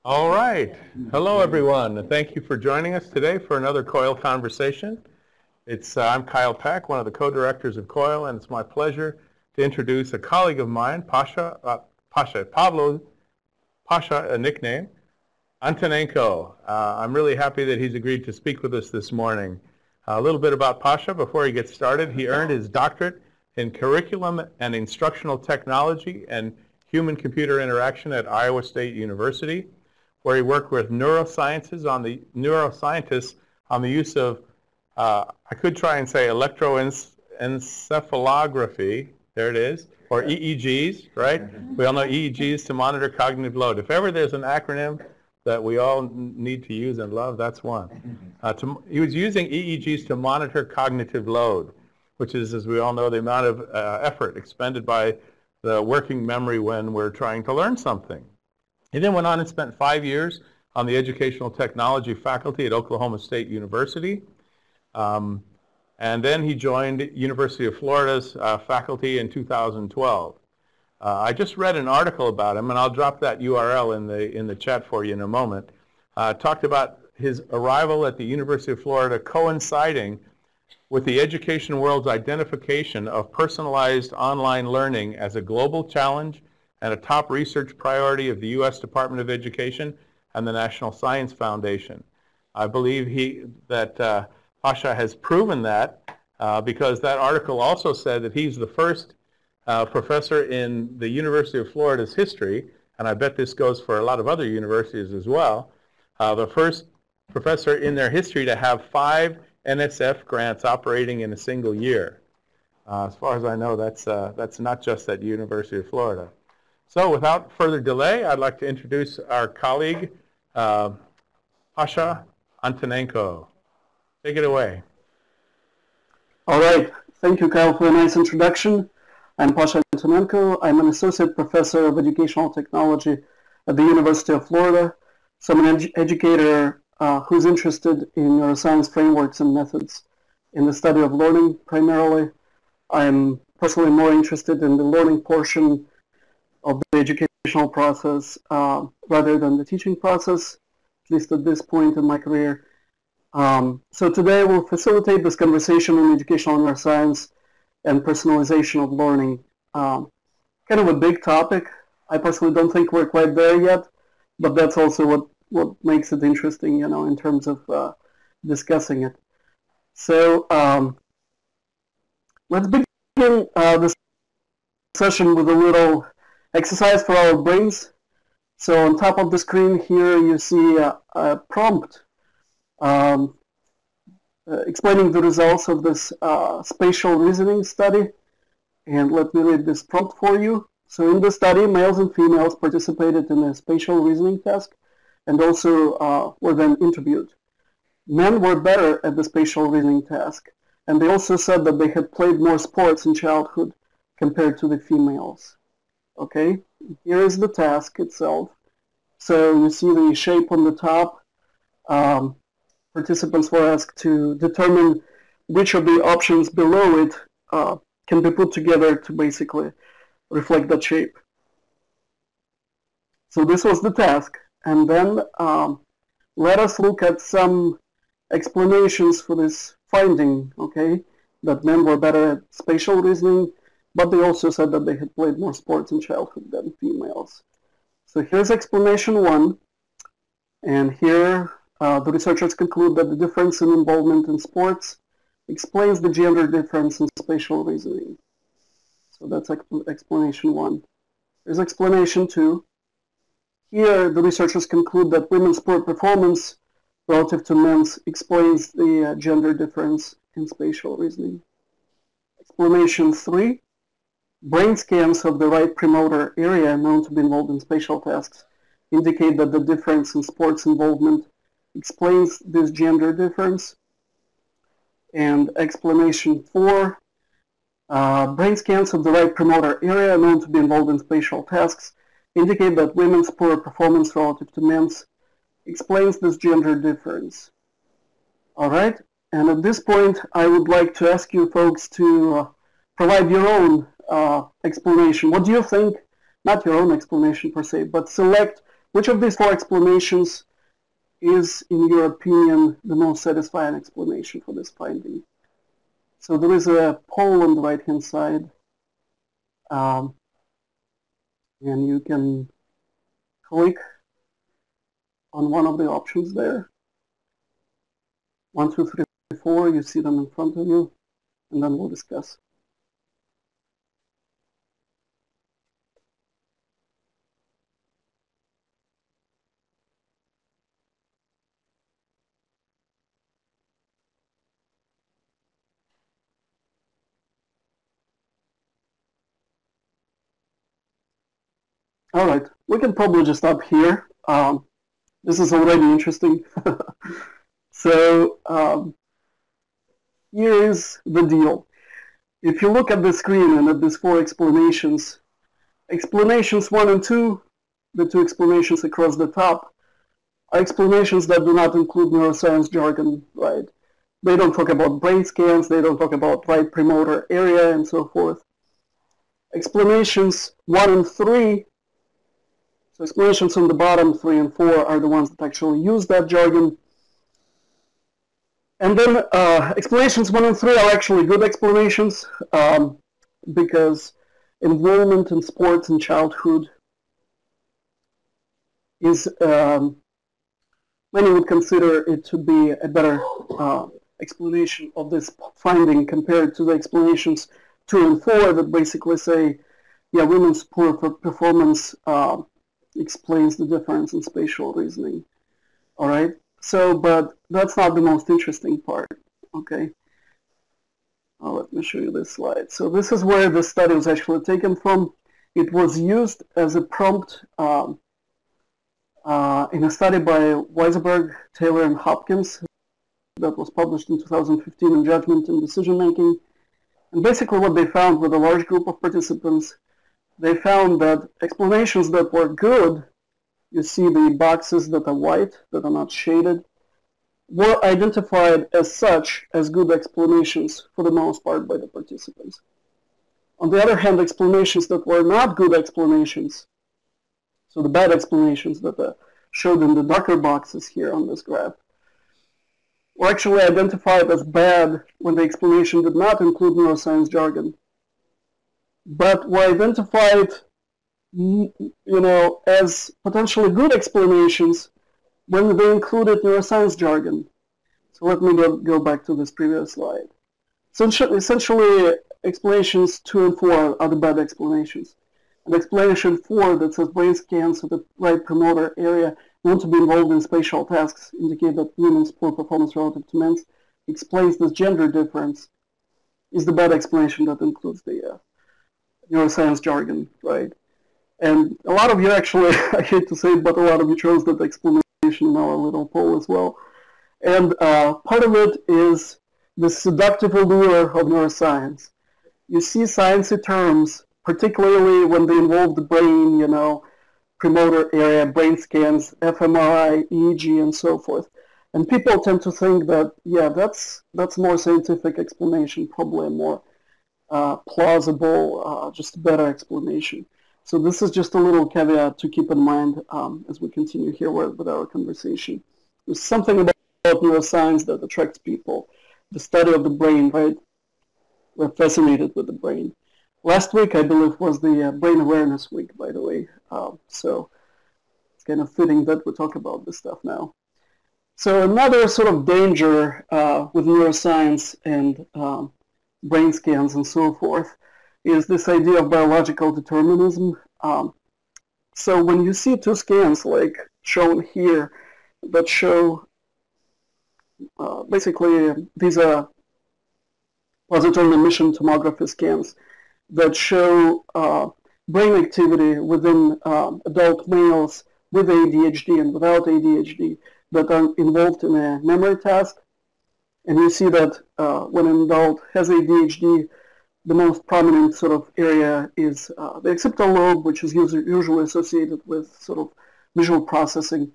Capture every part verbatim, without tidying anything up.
All right. Hello, everyone, and thank you for joining us today for another COIL Conversation. It's, uh, I'm Kyle Peck, one of the co-directors of COIL, and it's my pleasure to introduce a colleague of mine, Pasha, uh, Pasha, Pavlo, Pasha, a nickname, Antonenko. Uh, I'm really happy that he's agreed to speak with us this morning. Uh, a little bit about Pasha before he gets started. He earned his doctorate in curriculum and instructional technology and human-computer interaction at Iowa State University, where he worked with neurosciences on the neuroscientists on the use of, uh, I could try and say electroencephalography, there it is, or E E Gs, right? We all know E E Gs to monitor cognitive load. If ever there's an acronym that we all need to use and love, that's one. Uh, to, he was using E E Gs to monitor cognitive load, which is, as we all know, the amount of uh, effort expended by the working memory when we're trying to learn something. He then went on and spent five years on the educational technology faculty at Oklahoma State University. Um, and then he joined University of Florida's uh, faculty in two thousand twelve. Uh, I just read an article about him, and I'll drop that U R L in the, in the chat for you in a moment. Uh, talked about his arrival at the University of Florida coinciding with the education world's identification of personalized online learning as a global challenge and a top research priority of the U S Department of Education and the National Science Foundation. I believe he, that uh, Pasha has proven that uh, because that article also said that he's the first uh, professor in the University of Florida's history, and I bet this goes for a lot of other universities as well, uh, the first professor in their history to have five N S F grants operating in a single year. Uh, as far as I know, that's, uh, that's not just at University of Florida. So without further delay, I'd like to introduce our colleague, uh, Pasha Antonenko. Take it away. All right. Thank you, Kyle, for a nice introduction. I'm Pasha Antonenko. I'm an associate professor of educational technology at the University of Florida. So I'm an edu educator uh, who's interested in neuroscience frameworks and methods in the study of learning primarily. I'm personally more interested in the learning portion of the educational process uh, rather than the teaching process, at least at this point in my career. Um, so today we'll facilitate this conversation on educational neuroscience and personalization of learning. Um, kind of a big topic. I personally don't think we're quite there yet, but that's also what, what makes it interesting, you know, in terms of uh, discussing it. So um, let's begin uh, this session with a little exercise for our brains. So on top of the screen here you see a, a prompt um, uh, explaining the results of this uh, spatial reasoning study. And let me read this prompt for you. So in the study, males and females participated in a spatial reasoning task and also uh, were then interviewed. Men were better at the spatial reasoning task, and they also said that they had played more sports in childhood compared to the females. Okay, here is the task itself. So you see the shape on the top. Um, participants were asked to determine which of the options below it uh, can be put together to basically reflect that shape. So this was the task. And then um, let us look at some explanations for this finding, okay, that men were better at spatial reasoning, but they also said that they had played more sports in childhood than females. So here's explanation one. And here uh, the researchers conclude that the difference in involvement in sports explains the gender difference in spatial reasoning. So that's explanation one. Here's explanation two. Here the researchers conclude that women's sport performance relative to men's explains the uh, gender difference in spatial reasoning. Explanation three. Brain scans of the right premotor area known to be involved in spatial tasks indicate that the difference in sports involvement explains this gender difference. And explanation four, uh, brain scans of the right premotor area known to be involved in spatial tasks indicate that women's poor performance relative to men's explains this gender difference. All right, and at this point I would like to ask you folks to uh, provide your own uh, explanation. What do you think, not your own explanation per se, but select which of these four explanations is, in your opinion, the most satisfying explanation for this finding? So there is a poll on the right-hand side, um, and you can click on one of the options there. One, two, three, four, you see them in front of you, and then we'll discuss. All right, we can probably just stop here. Um, this is already interesting. So um, here is the deal. If you look at the screen and at these four explanations, explanations one and two, the two explanations across the top, are explanations that do not include neuroscience jargon, right? They don't talk about brain scans, they don't talk about right premotor area and so forth. Explanations one and three, so explanations on the bottom, three and four, are the ones that actually use that jargon. And then uh, explanations one and three are actually good explanations um, because involvement in sports in childhood is, um, many would consider it to be a better uh, explanation of this finding compared to the explanations two and four that basically say, yeah, women's poor performance uh, explains the difference in spatial reasoning. All right. So, but that's not the most interesting part, okay? Uh, let me show you this slide. So this is where the study was actually taken from. It was used as a prompt um, uh, in a study by Weisberg, Taylor, and Hopkins that was published in two thousand fifteen in Judgment and Decision Making. And basically what they found with a large group of participants, they found that explanations that were good, you see the boxes that are white, that are not shaded, were identified as such as good explanations for the most part by the participants. On the other hand, explanations that were not good explanations, so the bad explanations that are showed in the darker boxes here on this graph, were actually identified as bad when the explanation did not include neuroscience jargon, but were identified you know, as potentially good explanations when they included neuroscience jargon. So let me go, go back to this previous slide. Essentially, essentially, explanations two and four are the bad explanations. And explanation four that says brain scans of the right promoter area known to be involved in spatial tasks indicate that women's poor performance relative to men's explains this gender difference is the bad explanation that includes the uh, neuroscience jargon, right? And a lot of you actually, I hate to say it, but a lot of you chose that explanation in our little poll as well. And uh, part of it is the seductive allure of neuroscience. You see sciencey terms, particularly when they involve the brain, you know, premotor area, brain scans, f M R I, E E G, and so forth. And people tend to think that, yeah, that's, that's more scientific explanation, probably a more uh, plausible, uh, just a better explanation. So this is just a little caveat to keep in mind um, as we continue here with, with our conversation. There's something about neuroscience that attracts people. The study of the brain, right? We're fascinated with the brain. Last week, I believe, was the uh, Brain Awareness Week, by the way. Uh, so it's kind of fitting that we talk about this stuff now. So another sort of danger uh, with neuroscience and um, brain scans and so forth is this idea of biological determinism. Um, so when you see two scans like shown here that show, uh, basically these are positron emission tomography scans that show uh, brain activity within uh, adult males with A D H D and without A D H D that are involved in a memory task. And you see that uh, when an adult has A D H D, the most prominent sort of area is uh, the occipital lobe, which is usually associated with sort of visual processing.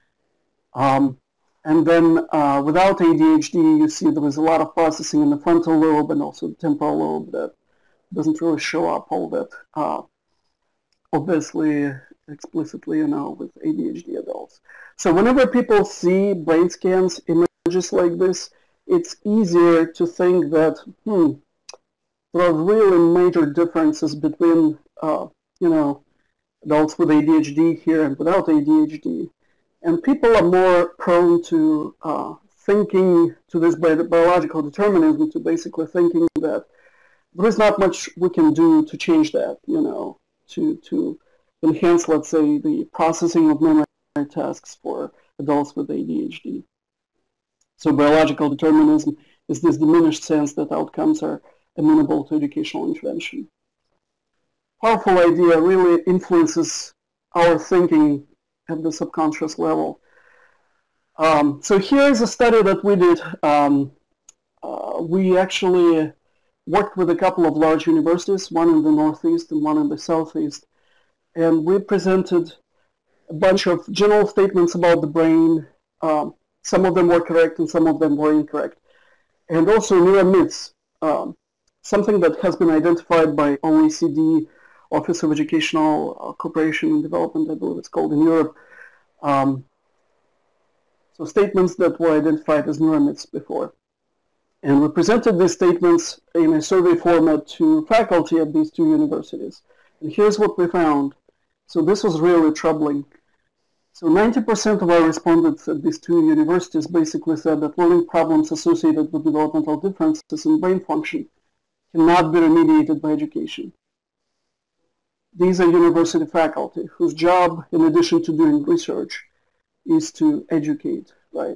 Um, and then uh, without A D H D, you see there is a lot of processing in the frontal lobe and also the temporal lobe that doesn't really show up all that uh, obviously explicitly, you know, with A D H D adults. So whenever people see brain scans, images like this, it's easier to think that, hmm, there are really major differences between, uh, you know, adults with A D H D here and without A D H D. And people are more prone to uh, thinking, to this biological determinism, to basically thinking that there is not much we can do to change that, you know, to, to enhance, let's say, the processing of memory tasks for adults with A D H D. So biological determinism is this diminished sense that outcomes are amenable to educational intervention. Powerful idea really influences our thinking at the subconscious level. Um, so here is a study that we did. Um, uh, we actually worked with a couple of large universities, one in the Northeast and one in the Southeast, and we presented a bunch of general statements about the brain. Um, some of them were correct and some of them were incorrect. And also neuro myths, um, something that has been identified by O E C D, Office of Educational uh, Cooperation and Development, I believe it's called in Europe. Um, so statements that were identified as neuro myths before. And we presented these statements in a survey format to faculty at these two universities. And here's what we found. So this was really troubling. So ninety percent of our respondents at these two universities basically said that learning problems associated with developmental differences in brain function cannot be remediated by education. These are university faculty whose job, in addition to doing research, is to educate, right?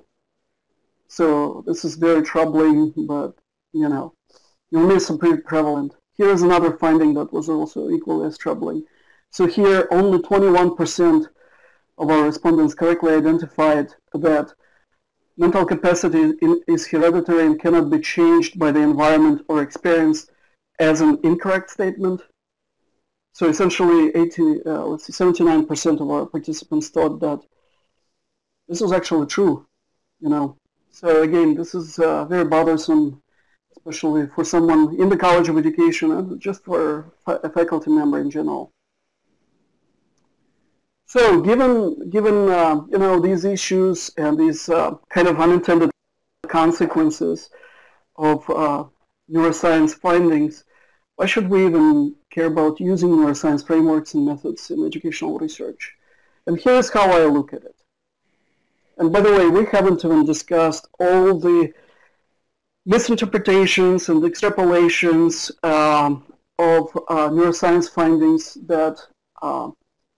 So this is very troubling, but, you know, your myths are pretty prevalent. Here is another finding that was also equally as troubling. So here, only twenty-one percent of our respondents correctly identified that mental capacity is hereditary and cannot be changed by the environment or experience as an incorrect statement. So essentially, eighty, uh, let's see, seventy-nine percent of our participants thought that this was actually true, you know. So again, this is uh, very bothersome, especially for someone in the College of Education and just for a faculty member in general. So given, given uh, you know, these issues and these uh, kind of unintended consequences of uh, neuroscience findings, why should we even care about using neuroscience frameworks and methods in educational research? And here's how I look at it. And by the way, we haven't even discussed all the misinterpretations and extrapolations um, of uh, neuroscience findings that uh,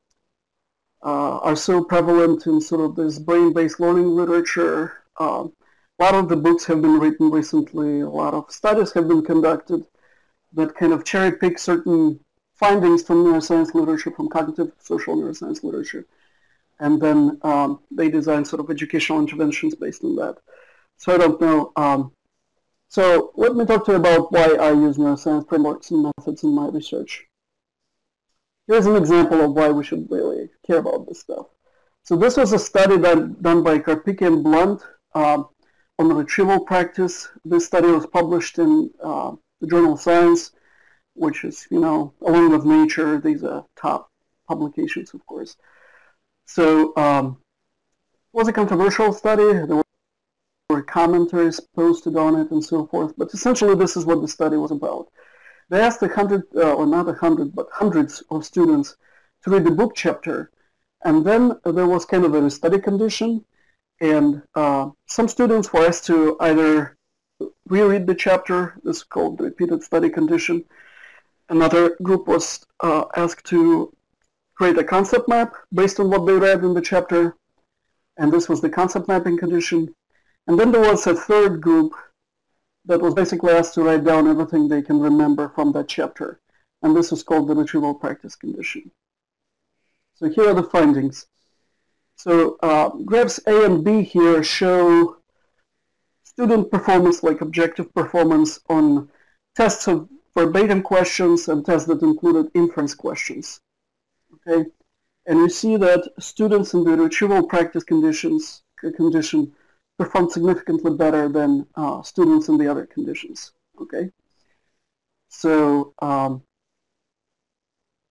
uh, are so prevalent in sort of this brain-based learning literature. Uh, a lot of the books have been written recently. A lot of studies have been conducted that kind of cherry-pick certain findings from neuroscience literature, from cognitive social neuroscience literature. And then um, they design sort of educational interventions based on that. So I don't know. Um, so let me talk to you about why I use neuroscience frameworks and methods in my research. Here's an example of why we should really care about this stuff. So this was a study that, done by Karpicki and Blunt um, on the retrieval practice. This study was published in uh, the journal Science, which is, you know, along with Nature, these are top publications, of course. So um, it was a controversial study. There were commentaries posted on it and so forth. But essentially, this is what the study was about. They asked a hundred, uh, or not a hundred, but hundreds of students to read the book chapter. And then there was kind of a study condition. And uh, some students were asked to either reread the chapter. This is called the repeated study condition. Another group was uh, asked to create a concept map based on what they read in the chapter, and this was the concept mapping condition. And then there was a third group that was basically asked to write down everything they can remember from that chapter, and this was called the retrieval practice condition. So here are the findings. So uh, graphs A and B here show student performance, like objective performance, on tests of verbatim questions and tests that included inference questions. Okay, and you see that students in the retrieval practice conditions condition performed significantly better than uh, students in the other conditions. Okay, so um,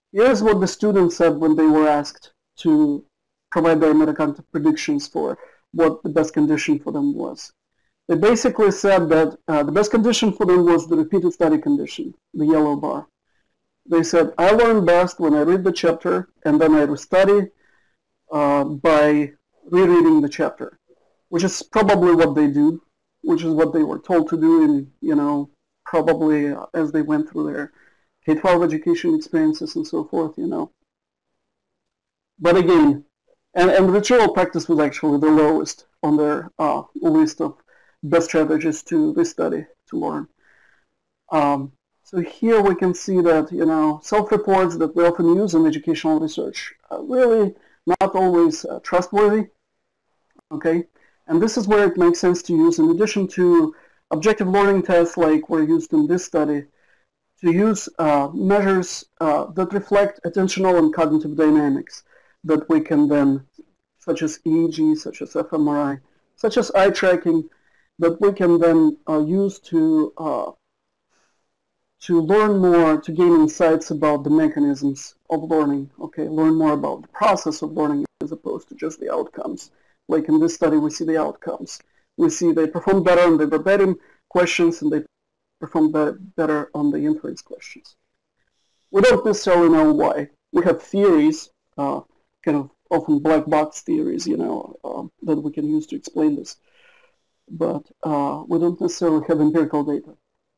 Here's what the students said when they were asked to provide their metacognitive predictions for what the best condition for them was. They basically said that uh, the best condition for them was the repeated study condition, the yellow bar. They said, I learn best when I read the chapter and then I restudy uh, by rereading the chapter, which is probably what they do, which is what they were told to do in, you know, probably uh, as they went through their K twelve education experiences and so forth, you know. But again, and, and ritual practice was actually the lowest on their uh, list of best strategies to restudy, to learn. Um, so here we can see that, you know, self-reports that we often use in educational research are really not always uh, trustworthy, okay? And this is where it makes sense to use, in addition to objective learning tests like were used in this study, to use uh, measures uh, that reflect attentional and cognitive dynamics that we can then, such as E E G, such as f M R I, such as eye tracking, that we can then uh, use to uh, to learn more, to gain insights about the mechanisms of learning, okay, learn more about the process of learning as opposed to just the outcomes. Like in this study, we see the outcomes. We see they perform better on the verbatim questions and they perform better, better on the inference questions. We don't necessarily know why. We have theories, uh, kind of often black box theories, you know, uh, that we can use to explain this. But uh, we don't necessarily have empirical data.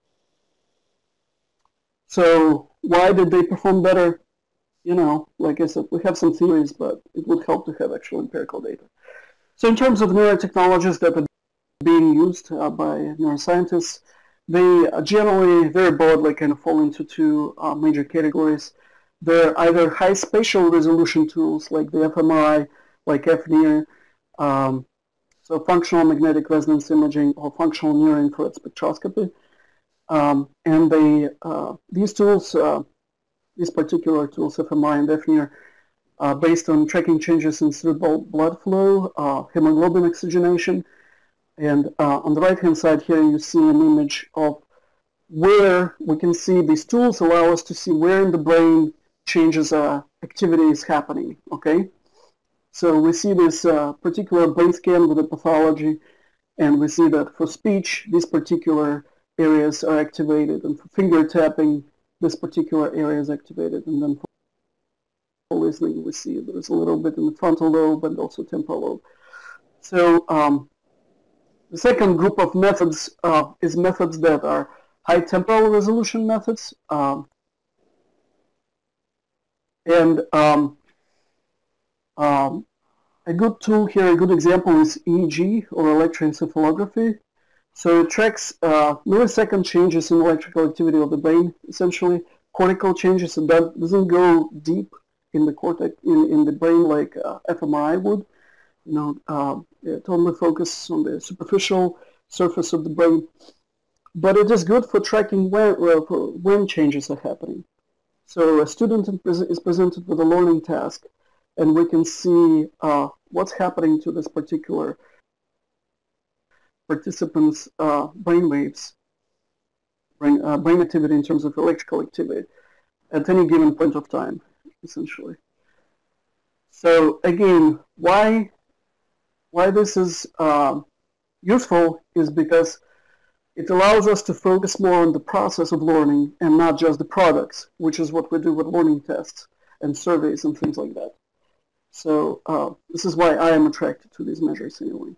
So why did they perform better? You know, like I said, we have some theories, but it would help to have actual empirical data. So in terms of neurotechnologies that are being used uh, by neuroscientists, they generally, very broadly, kind of fall into two uh, major categories. They're either high spatial resolution tools like the f M R I, like fNIRS, um, so functional magnetic resonance imaging or functional near infrared spectroscopy. Um, and they, uh, these tools, uh, these particular tools, f M R I and fNIRS, uh, based on tracking changes in cerebral blood flow, uh, hemoglobin oxygenation, and uh, on the right-hand side here you see an image of where we can see these tools allow us to see where in the brain changes uh, activity is happening, okay? So we see this uh, particular brain scan with the pathology, and we see that for speech, these particular areas are activated, and for finger tapping, this particular area is activated, and then for listening, we see there's a little bit in the frontal lobe and also temporal lobe. So um, the second group of methods uh, is methods that are high temporal resolution methods. Um, and um, um, a good tool here, a good example is E E G or electroencephalography. So it tracks uh, millisecond changes in electrical activity of the brain, essentially cortical changes, and that doesn't go deep in the cortex, in, in the brain like uh, f M R I would. You know, uh, it only focuses on the superficial surface of the brain, but it is good for tracking when, uh, for when changes are happening. So a student is presented with a learning task, and we can see uh, what's happening to this particular participant's uh, brain waves, brain, uh, brain activity in terms of electrical activity at any given point of time, essentially. So again, why why this is uh, useful is because it allows us to focus more on the process of learning and not just the products, which is what we do with learning tests and surveys and things like that. So uh, this is why I am attracted to these measures anyway.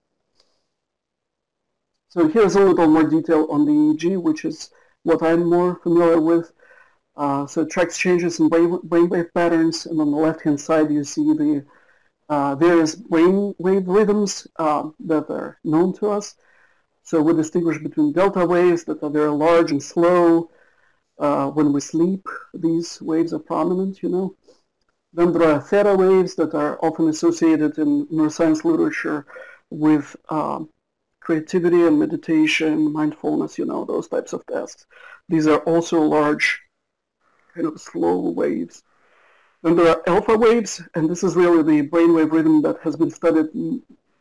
So here's a little more detail on the E E G, which is what I'm more familiar with. Uh, so it tracks changes in brain, brainwave patterns, and on the left-hand side you see the uh, various brainwave rhythms uh, that are known to us. So we distinguish between delta waves that are very large and slow. Uh, when we sleep, these waves are prominent, you know. Then there are theta waves that are often associated in neuroscience literature with um, creativity and meditation, mindfulness, you know, those types of tests. These are also large, kind of slow waves. Then there are alpha waves, and this is really the brainwave rhythm that has been studied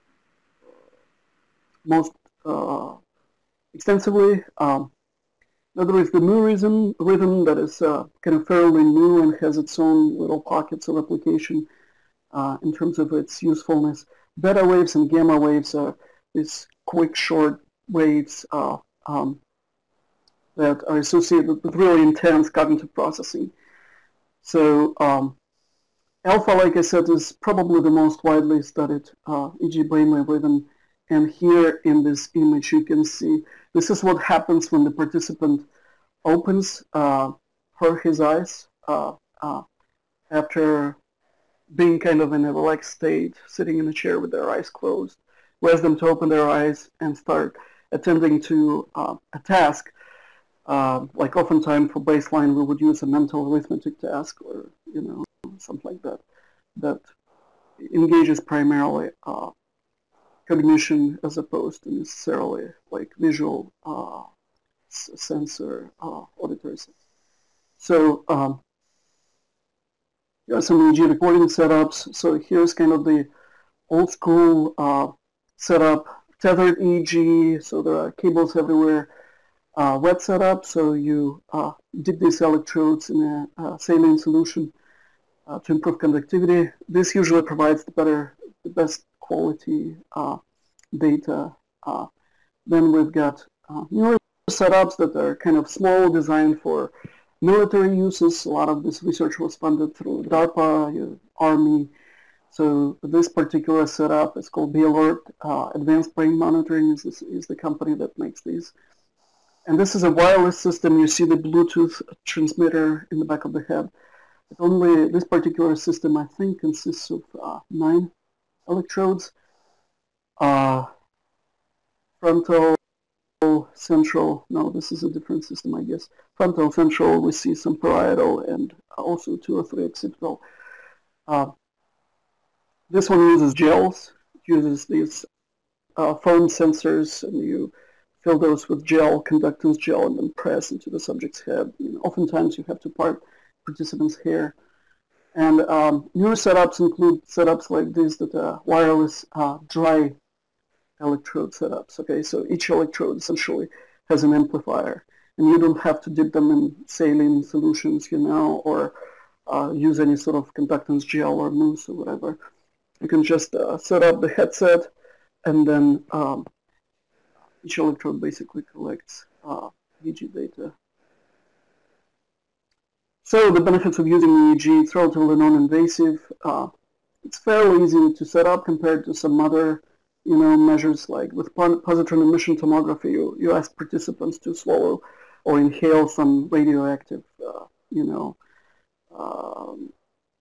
most uh, extensively. Um, Now there is the mu rhythm, rhythm that is uh, kind of fairly new and has its own little pockets of application uh, in terms of its usefulness. Beta waves and gamma waves are these quick, short waves uh, um, that are associated with really intense cognitive processing. So um, alpha, like I said, is probably the most widely studied uh, E E G brainwave rhythm. And here in this image, you can see this is what happens when the participant opens uh, her his eyes uh, uh, after being kind of in a relaxed state, sitting in a chair with their eyes closed. We ask them to open their eyes and start attending to uh, a task. Uh, like oftentimes for baseline, we would use a mental arithmetic task or, you know, something like that, that engages primarily uh, cognition as opposed to necessarily like visual, uh, sensor, uh, auditory sense. So um, here are some E E G recording setups. So here's kind of the old school uh, setup, tethered E E G, so there are cables everywhere. Uh, wet setup, so you uh, dip these electrodes in a uh, saline solution uh, to improve conductivity. This usually provides the better, the best quality uh, data. Uh, then we've got uh, newer setups that are kind of small, designed for military uses. A lot of this research was funded through DARPA, you know, Army. So this particular setup is called B-Alert. Uh, Advanced Brain Monitoring is, is, is the company that makes these. And this is a wireless system. You see the Bluetooth transmitter in the back of the head. It only, this particular system, I think, consists of uh, nine electrodes. Uh, frontal, central, no, this is a different system, I guess. Frontal, central, we see some parietal, and also two or three occipital. Uh, this one uses gels. It uses these uh, foam sensors, and you fill those with gel, conductance gel, and then press into the subject's head. You know, oftentimes you have to part participants' hair. And um, newer setups include setups like this that are wireless uh, dry electrode setups. Okay, so each electrode essentially has an amplifier, and you don't have to dip them in saline solutions, you know, or uh, use any sort of conductance gel or mousse or whatever. You can just uh, set up the headset, and then um, each electrode basically collects uh, E E G data. So the benefits of using E E G, it's relatively non-invasive. Uh, it's fairly easy to set up compared to some other, you know, measures like with positron emission tomography. You, you ask participants to swallow or inhale some radioactive, uh, you know, um,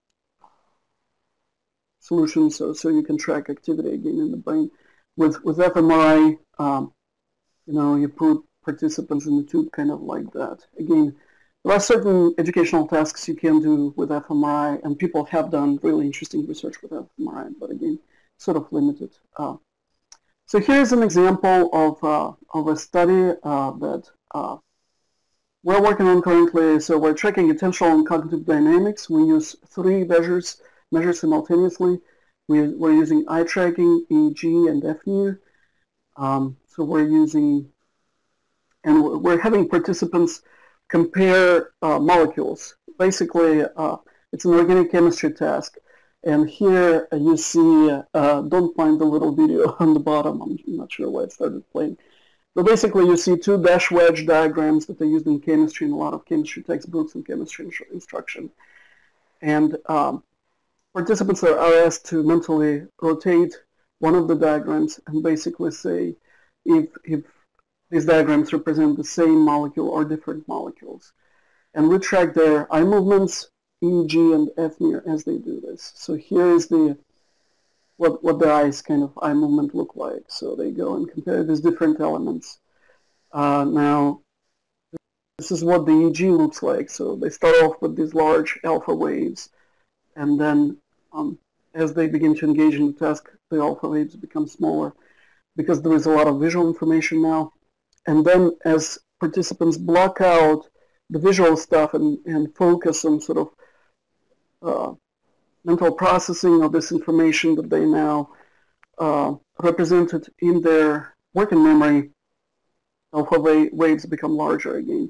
solutions, so so you can track activity again in the brain. With with fMRI. Um, You know, you put participants in the tube kind of like that. Again, there are certain educational tasks you can do with fMRI, and people have done really interesting research with fMRI, but again, sort of limited. Uh, so here's an example of, uh, of a study uh, that uh, we're working on currently. So we're tracking attentional and cognitive dynamics. We use three measures, measures simultaneously. We, we're using eye tracking, E E G, and fNIRS. Um, so we're using, and we're having participants compare uh, molecules. Basically, uh, it's an organic chemistry task. And here uh, you see, uh, don't mind the little video on the bottom. I'm not sure why it started playing. But basically, you see two dash wedge diagrams that are used in chemistry in a lot of chemistry textbooks and chemistry instruction. And um, participants are asked to mentally rotate one of the diagrams and basically say if, if these diagrams represent the same molecule or different molecules. And we track their eye movements, E E G, and fNIRS as they do this. So here is the what, what the eyes kind of eye movement look like. So they go and compare these different elements. Uh, now, this is what the E E G looks like. So they start off with these large alpha waves, and then um, as they begin to engage in the task, the alpha waves become smaller because there is a lot of visual information now. And then as participants block out the visual stuff and, and focus on sort of uh, mental processing of this information that they now uh, represented in their working memory, alpha waves become larger again.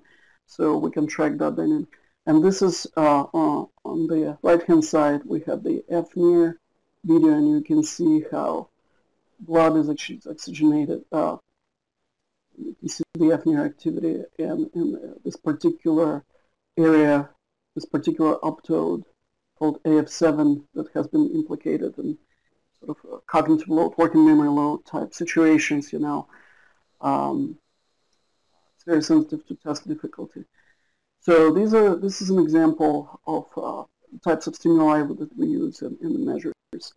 so we can track that dynamic. And this is uh, uh, on the right-hand side, we have the fNIRS video, and you can see how blood is actually oxygenated. Uh, you can see the fNIRS activity in, in this particular area, this particular uptode called A F seven that has been implicated in sort of uh, cognitive load, working memory load type situations, you know. Um, it's very sensitive to task difficulty. So these are, this is an example of uh, types of stimuli that we use in, in the measures.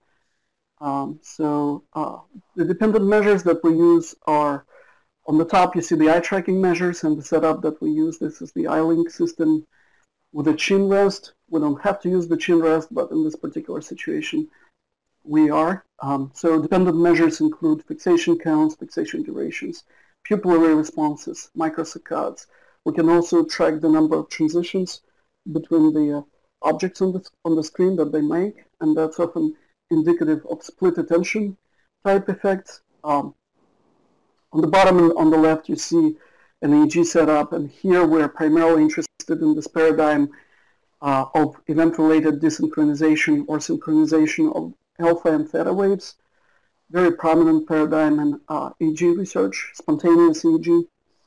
Um, so uh, the dependent measures that we use are, on the top you see the eye tracking measures, and the setup that we use, this is the iLink system with a chin rest. We don't have to use the chin rest, but in this particular situation we are. Um, so dependent measures include fixation counts, fixation durations, pupillary responses, microsaccades. We can also track the number of transitions between the uh, objects on the, on the screen that they make, and that's often indicative of split attention type effects. Um, on the bottom and on the left you see an E E G setup, and here we're primarily interested in this paradigm uh, of event-related desynchronization or synchronization of alpha and theta waves. Very prominent paradigm in uh, E E G research, spontaneous E E G.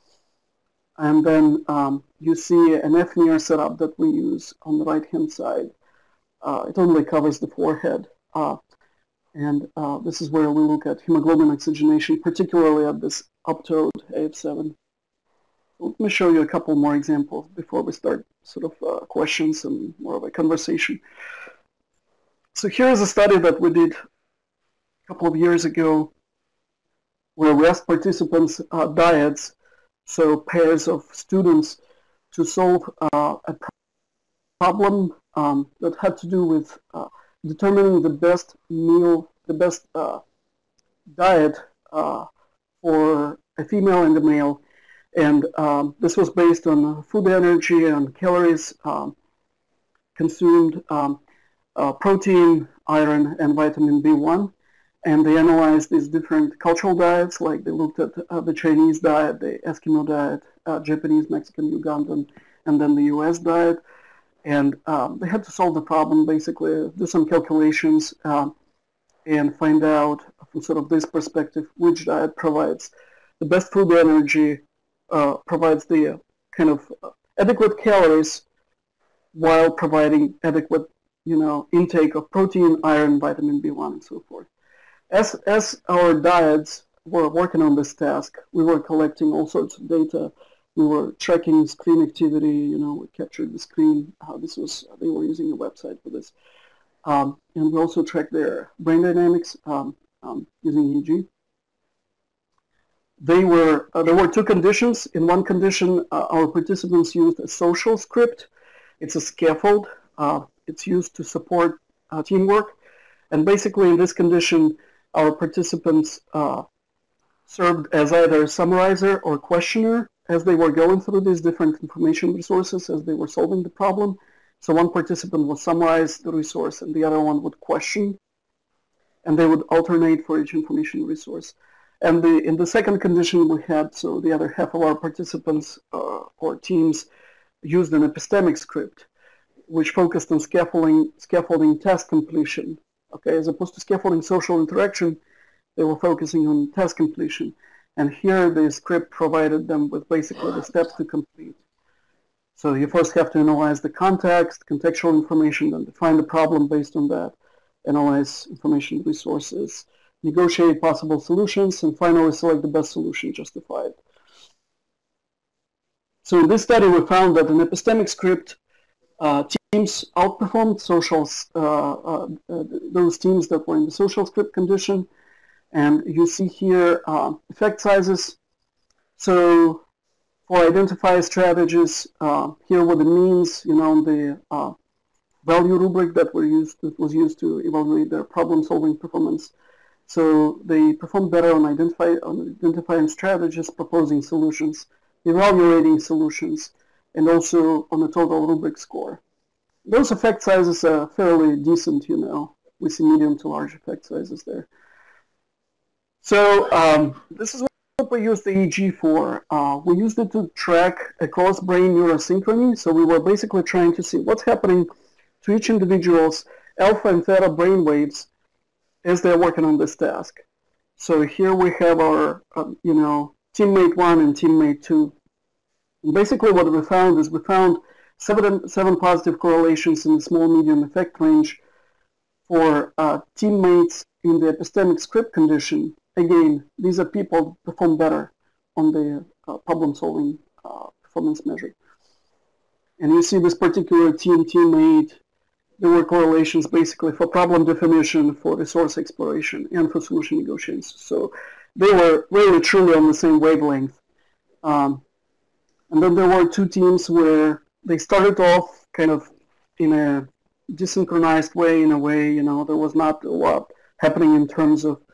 And then um, you see an fNIRS setup that we use on the right-hand side. Uh, it only covers the forehead. Uh, and uh, this is where we look at hemoglobin oxygenation, particularly at this uptode A F seven. Let me show you a couple more examples before we start sort of uh, questions and more of a conversation. So here is a study that we did a couple of years ago where we asked participants uh, dyads, so pairs of students, to solve uh, a problem um, that had to do with uh, determining the best meal, the best uh, diet uh, for a female and a male. And um, this was based on food energy and calories um, consumed, um, uh, protein, iron, and vitamin B one. And they analyzed these different cultural diets, like they looked at uh, the Chinese diet, the Eskimo diet, uh, Japanese, Mexican, Ugandan, and then the U S diet. And um, they had to solve the problem, basically, do some calculations uh, and find out from sort of this perspective which diet provides the best food energy, uh, provides the uh, kind of uh, adequate calories while providing adequate, you know, intake of protein, iron, vitamin B one, and so forth. As, as our diets were working on this task, we were collecting all sorts of data. We were tracking screen activity, you know, we captured the screen. Uh, this was, they were using a website for this. Um, and we also tracked their brain dynamics um, um, using E E G. They were, uh, there were two conditions. In one condition, uh, our participants used a social script. It's a scaffold. Uh, it's used to support uh, teamwork. And basically in this condition, our participants uh, served as either summarizer or questioner as they were going through these different information resources as they were solving the problem. So one participant would summarize the resource and the other one would question, and they would alternate for each information resource. And the, in the second condition we had, so the other half of our participants uh, or teams used an epistemic script, which focused on scaffolding, scaffolding task completion. Okay, as opposed to scaffolding social interaction, they were focusing on task completion. And here the script provided them with basically the steps to complete. So you first have to analyze the context, contextual information, then define the problem based on that, analyze information resources, negotiate possible solutions, and finally select the best solution justified. So in this study we found that an epistemic script uh, teams outperformed socials, uh, uh, uh, those teams that were in the social script condition. And you see here uh, effect sizes. So for identify strategies, uh, here were the means, you know, the uh, value rubric that were used that was used to evaluate their problem-solving performance. So they performed better on, identify, on identifying strategies, proposing solutions, evaluating solutions, and also on the total rubric score. Those effect sizes are fairly decent, you know. We see medium to large effect sizes there. So um, this is what we used the E E G for. Uh, we used it to track across brain neurosynchrony. So we were basically trying to see what's happening to each individual's alpha and theta brain waves as they're working on this task. So here we have our, uh, you know, teammate one and teammate two. And basically what we found is we found seven, seven positive correlations in the small medium effect range for uh, teammates in the epistemic script condition. Again, these are people who perform better on the uh, problem-solving uh, performance measure. And you see this particular team, teammate, there were correlations basically for problem definition, for resource exploration, and for solution negotiations. So they were really truly on the same wavelength. Um, and then there were two teams where they started off kind of in a desynchronized way, in a way, you know, there was not a lot happening in terms of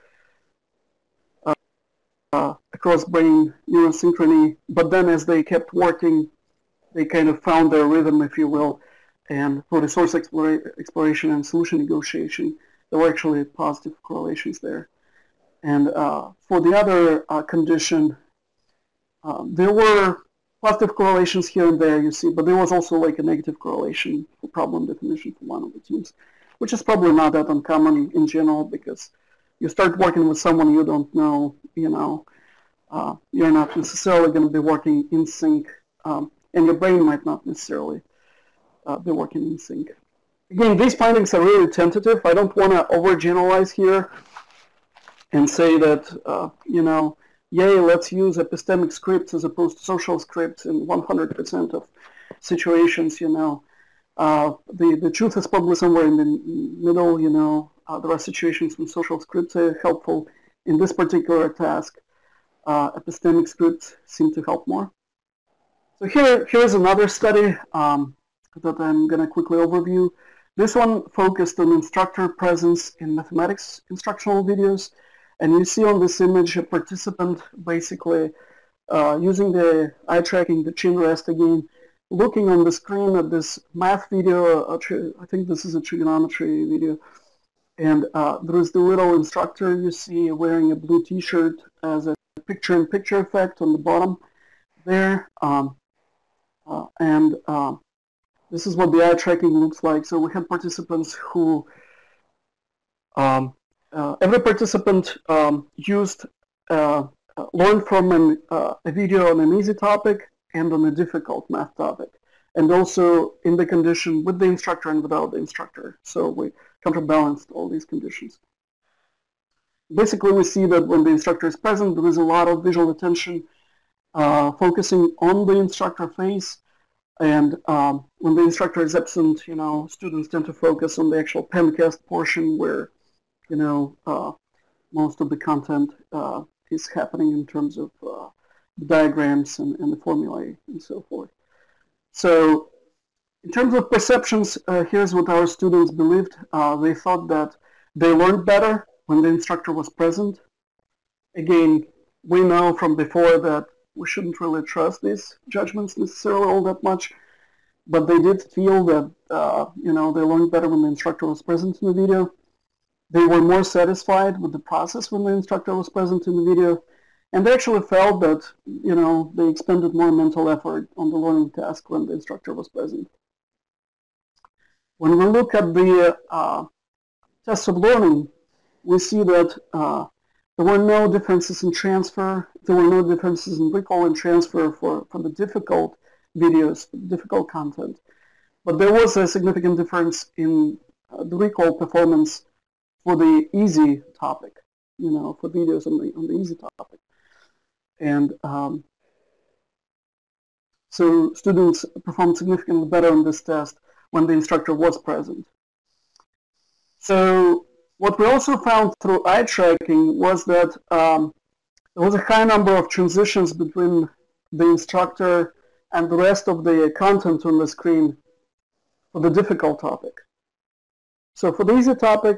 uh, uh, cross-brain neurosynchrony. But then as they kept working, they kind of found their rhythm, if you will. And for resource explora exploration and solution negotiation, there were actually positive correlations there. And uh, for the other uh, condition, uh, there were positive correlations here and there, you see, but there was also like a negative correlation for problem definition for one of the teams, which is probably not that uncommon in general, because you start working with someone you don't know, you know, uh, you're not necessarily going to be working in sync, um, and your brain might not necessarily Uh, be working in sync. Again, these findings are really tentative. I don't want to overgeneralize here and say that, uh, you know, yay, let's use epistemic scripts as opposed to social scripts in one hundred percent of situations, you know. Uh, the, the truth is probably somewhere in the middle, you know. Uh, there are situations when social scripts are helpful. In this particular task, uh, epistemic scripts seem to help more. So here, here's another study um, that I'm going to quickly overview. This one focused on instructor presence in mathematics instructional videos. And you see on this image a participant basically uh, using the eye tracking, the chin rest again, looking on the screen at this math video. I think this is a trigonometry video. And uh, there is the little instructor you see wearing a blue t-shirt as a picture-in-picture effect on the bottom there. Um, uh, and uh, This is what the eye tracking looks like. So we had participants who, um, uh, every participant um, used, uh, uh, learned from an, uh, a video on an easy topic and on a difficult math topic. And also in the condition with the instructor and without the instructor. So we counterbalanced all these conditions. Basically we see that when the instructor is present, there is a lot of visual attention uh, focusing on the instructor face. And um, when the instructor is absent, you know, students tend to focus on the actual pencast portion where, you know, uh, most of the content uh, is happening in terms of uh, the diagrams and, and the formulae and so forth. So in terms of perceptions, uh, here's what our students believed. Uh, they thought that they learned better when the instructor was present. Again, we know from before that we shouldn't really trust these judgments necessarily all that much, but they did feel that, uh, you know, they learned better when the instructor was present in the video. They were more satisfied with the process when the instructor was present in the video, and they actually felt that, you know, they expended more mental effort on the learning task when the instructor was present. When we look at the uh, tests of learning, we see that uh, there were no differences in transfer. There were no differences in recall and transfer for, for the difficult videos, difficult content. But there was a significant difference in uh, the recall performance for the easy topic, you know, for videos on the, on the easy topic. And um, so students performed significantly better on this test when the instructor was present. So what we also found through eye tracking was that um, there was a high number of transitions between the instructor and the rest of the content on the screen for the difficult topic. So for the easy topic,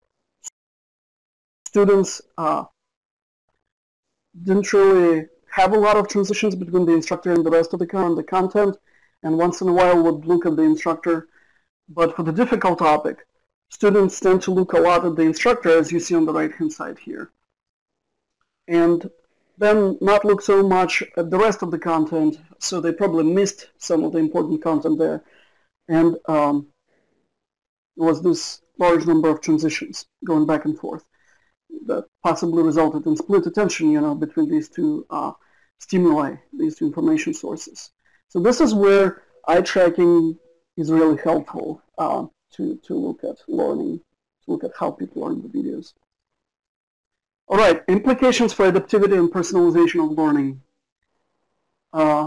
students uh, didn't really have a lot of transitions between the instructor and the rest of the, con the content, and once in a while would look at the instructor. But for the difficult topic, students tend to look a lot at the instructor, as you see on the right-hand side here. And then not look so much at the rest of the content, so they probably missed some of the important content there. And um, there was this large number of transitions going back and forth that possibly resulted in split attention, you know, between these two uh, stimuli, these two information sources. So this is where eye tracking is really helpful uh, to, to look at learning, to look at how people learn the videos. All right, implications for adaptivity and personalization of learning. Uh,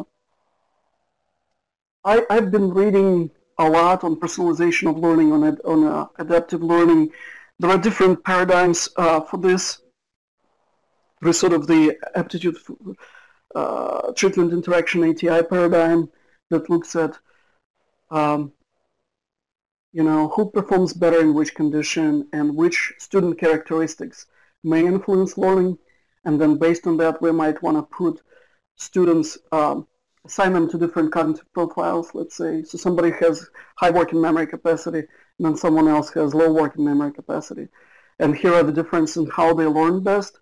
I, I've been reading a lot on personalization of learning, on, ad, on uh, adaptive learning. There are different paradigms uh, for this. There's sort of the aptitude uh, treatment interaction A T I paradigm that looks at um, you know, who performs better in which condition and which student characteristics may influence learning, and then based on that we might want to put students, um, assign them to different cognitive profiles, let's say. So somebody has high working memory capacity and then someone else has low working memory capacity. And here are the differences in how they learn best.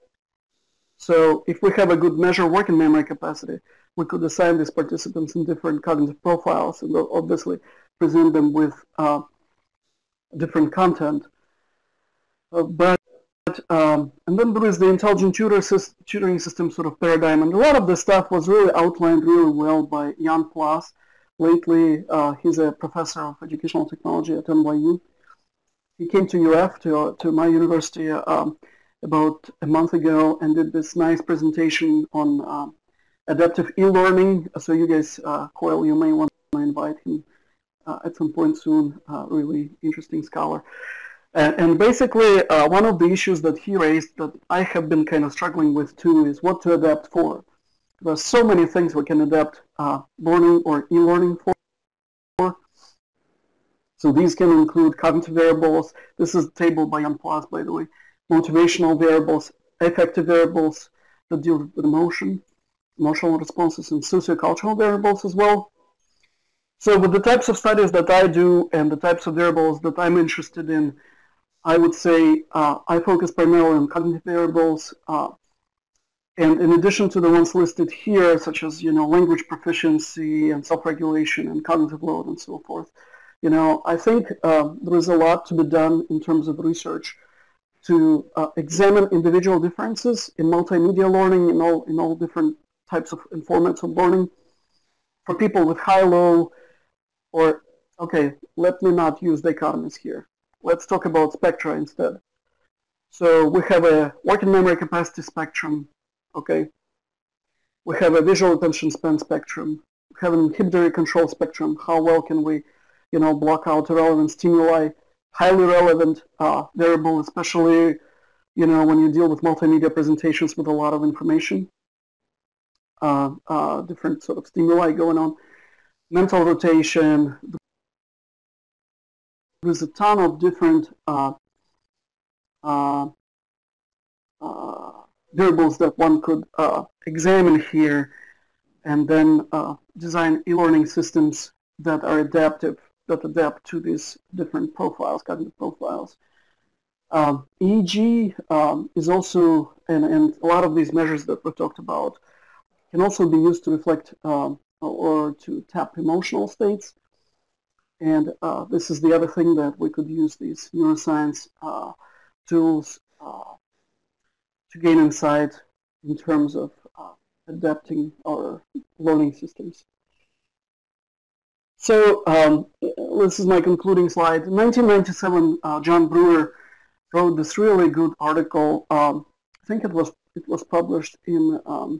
So if we have a good measure of working memory capacity, we could assign these participants in different cognitive profiles and obviously present them with uh, different content. Uh, but um, and then there is the intelligent tutor system, tutoring system sort of paradigm, and a lot of this stuff was really outlined really well by Jan Plas. Lately, uh, he's a professor of educational technology at N Y U. He came to U F, to, uh, to my university, um, about a month ago and did this nice presentation on uh, adaptive e-learning. So you guys, uh, COIL, you may want to invite him uh, at some point soon. Uh, really interesting scholar. And, and basically, uh, one of the issues that he raised that I have been kind of struggling with too is what to adapt for. There are so many things we can adapt uh, learning or e-learning for. So these can include cognitive variables. This is a table by Jan Plas, by the way. Motivational variables, affective variables that deal with emotion, emotional responses, and sociocultural variables as well. So with the types of studies that I do and the types of variables that I'm interested in, I would say uh, I focus primarily on cognitive variables. Uh, and in addition to the ones listed here, such as, you know, language proficiency and self-regulation and cognitive load and so forth, you know, I think uh, there is a lot to be done in terms of research to uh, examine individual differences in multimedia learning, in all, in all different types of formats of learning. For people with high, low, or, okay, let me not use dichotomies here. Let's talk about spectra instead. So we have a working memory capacity spectrum, okay? We have a visual attention span spectrum. We have an inhibitory control spectrum. How well can we, you know, block out irrelevant stimuli? Highly relevant uh, variable, especially, you know, when you deal with multimedia presentations with a lot of information, uh, uh, different sort of stimuli going on. Mental rotation. There's a ton of different uh, uh, uh, variables that one could uh, examine here, and then uh, design e-learning systems that are adaptive, that adapt to these different profiles, cognitive profiles. Um, E E G um, is also, and, and a lot of these measures that we talked about can also be used to reflect um, or to tap emotional states. And uh, this is the other thing that we could use these neuroscience uh, tools uh, to gain insight in terms of uh, adapting our learning systems. So um, this is my concluding slide. In nineteen ninety-seven, uh, John Brewer wrote this really good article. Um, I think it was it was published in um,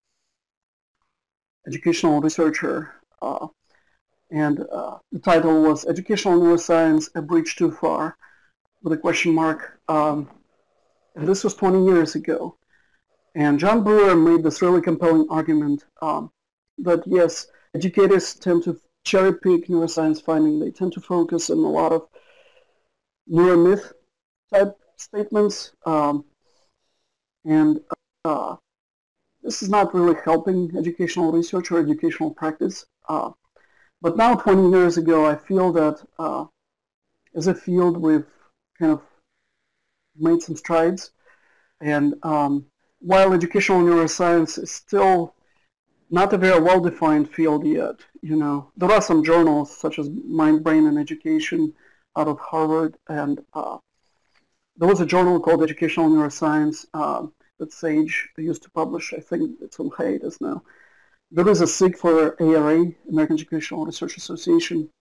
Educational Researcher, uh, and uh, the title was "Educational Neuroscience: A Bridge Too Far?" with a question mark. Um, and this was twenty years ago. And John Brewer made this really compelling argument um, that yes, educators tend to cherry pick neuroscience finding. They tend to focus on a lot of neuromyth type statements, um, and uh, this is not really helping educational research or educational practice. Uh, but now, twenty years ago, I feel that uh, as a field we've kind of made some strides, and um, while educational neuroscience is still not a very well-defined field yet, you know, there are some journals such as Mind, Brain, and Education out of Harvard, and uh, there was a journal called Educational Neuroscience uh, that Sage used to publish. I think it's on hiatus now. There is a S I G for A R A, American Educational Research Association,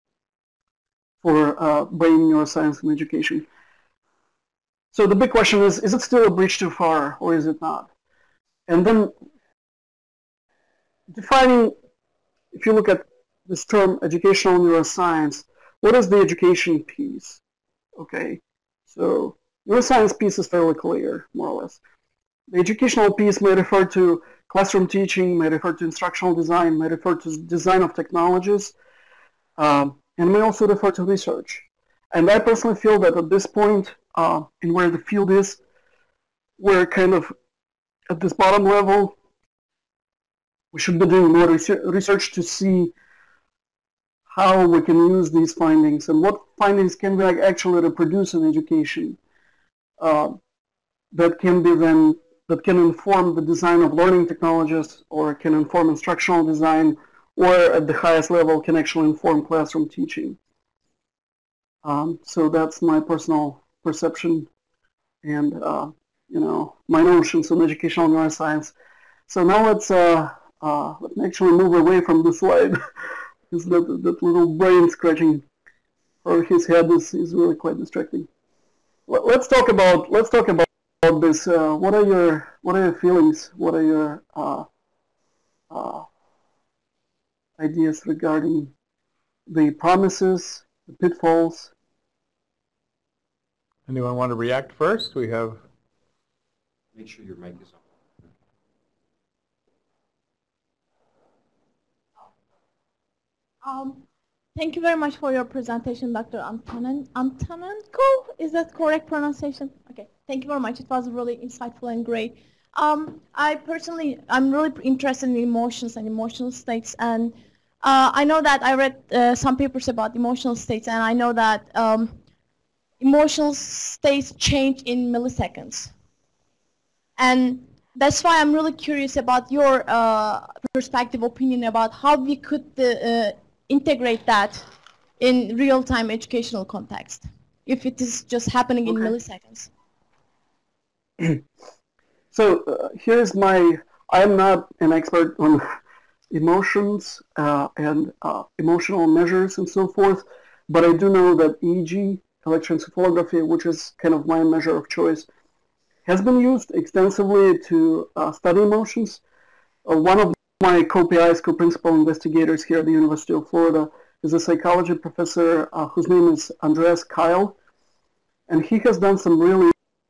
for uh, brain neuroscience and education. So the big question is, is it still a bridge too far, or is it not? And then defining, if you look at this term, educational neuroscience, what is the education piece? Okay, so neuroscience piece is fairly clear, more or less. The educational piece may refer to classroom teaching, may refer to instructional design, may refer to design of technologies, um, and may also refer to research. And I personally feel that at this point, uh, in where the field is, we're kind of at this bottom level. We should be doing more research to see how we can use these findings and what findings can we actually reproduce in education uh, that can be then, that can inform the design of learning technologies, or can inform instructional design, or at the highest level can actually inform classroom teaching. Um, so that's my personal perception and uh, you know, my notions on educational neuroscience. So now let's uh, uh, let me actually move away from the slide because that, that little brain scratching over his head is, is really quite distracting. Let's talk about let's talk about this. Uh, what are your what are your feelings? What are your uh, uh, ideas regarding the promises, the pitfalls? Anyone want to react first? We have. Make sure your mic is on. Um, thank you very much for your presentation, Doctor Antonen Antonenko. Is that correct pronunciation? Okay. Thank you very much. It was really insightful and great. Um, I personally, I'm really interested in emotions and emotional states, and uh, I know that I read uh, some papers about emotional states, and I know that um, emotional states change in milliseconds. And that's why I'm really curious about your uh, perspective, opinion about how we could uh, integrate that in real-time educational context, if it is just happening in okay. milliseconds. So uh, here's my, I'm not an expert on emotions uh, and uh, emotional measures and so forth, but I do know that E E G, electroencephalography, which is kind of my measure of choice, has been used extensively to uh, study emotions. Uh, one of my co-P Is, co-principal investigators here at the University of Florida, is a psychology professor uh, whose name is Andreas Keil, and he has done some really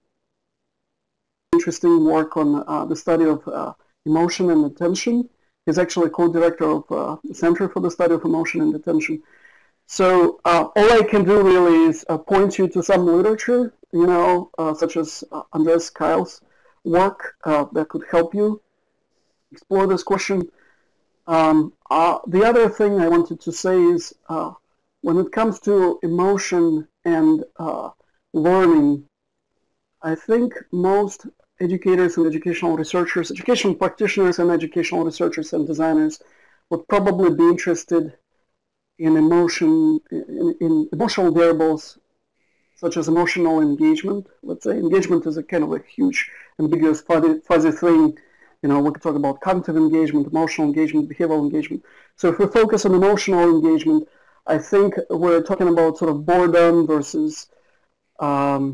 interesting work on uh, the study of uh, emotion and attention. He's actually co-director of uh, the Center for the Study of Emotion and Attention. So uh, all I can do really is uh, point you to some literature, you know, uh, such as uh, Andreas Keil's work uh, that could help you explore this question. Um, uh, the other thing I wanted to say is uh, when it comes to emotion and uh, learning, I think most educators and educational researchers, educational practitioners and educational researchers and designers would probably be interested in emotion, in, in emotional variables such as emotional engagement. Let's say engagement is a kind of a huge, ambiguous, fuzzy, fuzzy thing. You know, we could talk about cognitive engagement, emotional engagement, behavioral engagement. So if we focus on emotional engagement, I think we're talking about sort of boredom versus um,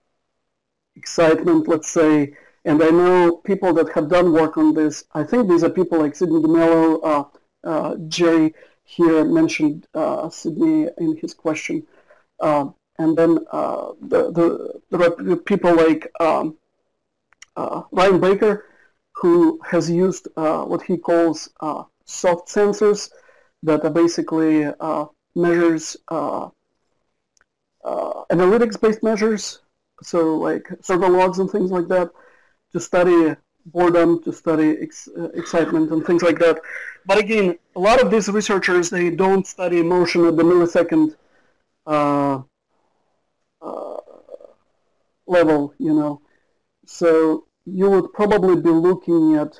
excitement, let's say. And I know people that have done work on this. I think these are people like Sidney DeMello, uh, uh, Jerry here mentioned uh, Sidney in his question. Uh, and then uh, the, the, the people like um, uh, Ryan Baker, who has used uh, what he calls uh, soft sensors that are basically uh, measures, uh, uh, analytics-based measures, so like server logs and things like that, to study boredom, to study ex uh, excitement and things like that. But again, a lot of these researchers, they don't study emotion at the millisecond uh, uh, level, you know. So you would probably be looking at,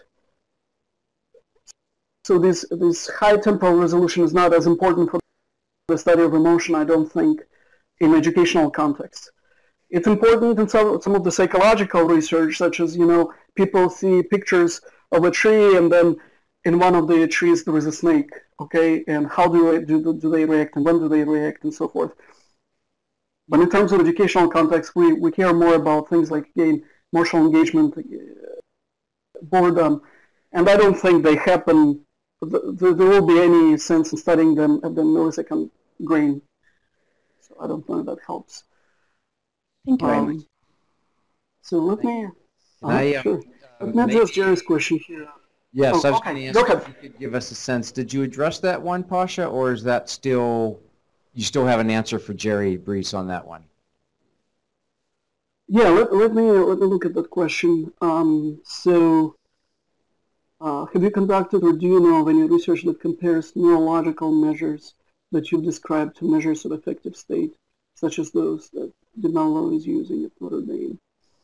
so this, this high temporal resolution is not as important for the study of emotion, I don't think, in educational context. It's important in some, some of the psychological research, such as, you know, people see pictures of a tree and then in one of the trees there is a snake, okay, and how do, do, do they react and when do they react and so forth. But in terms of educational context, we, we care more about things like, again, emotional engagement, boredom, and I don't think they happen, there will be any sense in studying them at the millisecond grain. So I don't know if that helps. Thank you very um, much. So let me, Can uh, I, uh, sure. uh, Let me make- address Jerry's question here. Yes, Oh, I was okay, going to go ask ahead. if you could give us a sense. Did you address that one, Pasha, or is that still, you still have an answer for Jerry Brees on that one? Yeah, let, let me let me look at that question. Um, so, uh, have you conducted or do you know of any research that compares neurological measures that you've described to measures of affective state, such as those that DeMello is using at Notre Dame?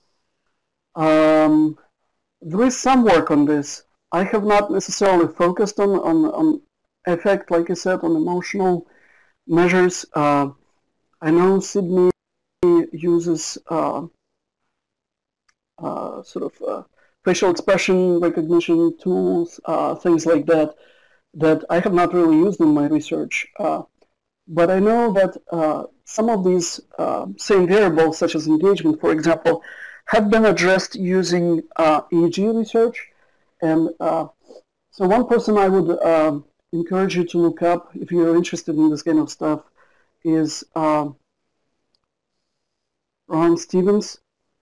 Um, there is some work on this. I have not necessarily focused on on, on effect, like I said, on emotional measures. Uh, I know Sydney uses uh, uh, sort of uh, facial expression recognition tools, uh, things like that, that I have not really used in my research. Uh, but I know that uh, some of these uh, same variables, such as engagement, for example, have been addressed using uh, E E G research. And uh, so one person I would uh, encourage you to look up if you're interested in this kind of stuff is uh, Ron Stevens.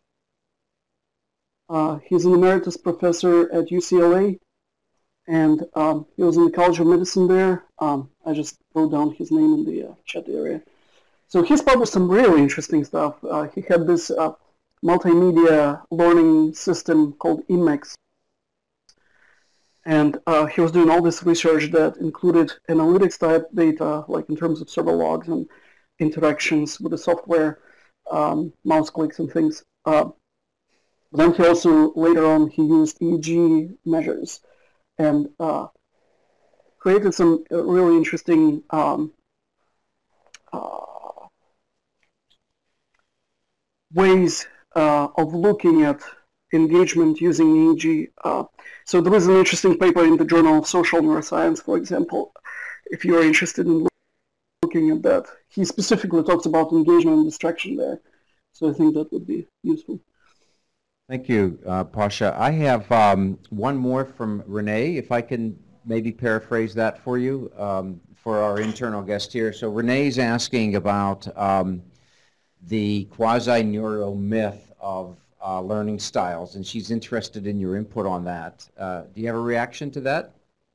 Uh, he's an emeritus professor at U C L A, and um, he was in the College of Medicine there. Um, I just wrote down his name in the uh, chat area. So he's published some really interesting stuff. Uh, he had this uh, multimedia learning system called E M E X, and uh, he was doing all this research that included analytics type data, like in terms of server logs and interactions with the software, um, mouse clicks and things. Uh, Then he also, later on, he used E E G measures and uh, created some really interesting um, uh, ways uh, of looking at engagement using E E G. Uh, so there is an interesting paper in the Journal of Social Neuroscience, for example, if you are interested in looking at that. He specifically talks about engagement and distraction there. So I think that would be useful. Thank you, uh, Pasha. I have um, one more from Renee, if I can maybe paraphrase that for you, um, for our internal guest here. So Renee's asking about um, the quasi-neuro myth of uh, learning styles, and she's interested in your input on that. Uh, do you have a reaction to that?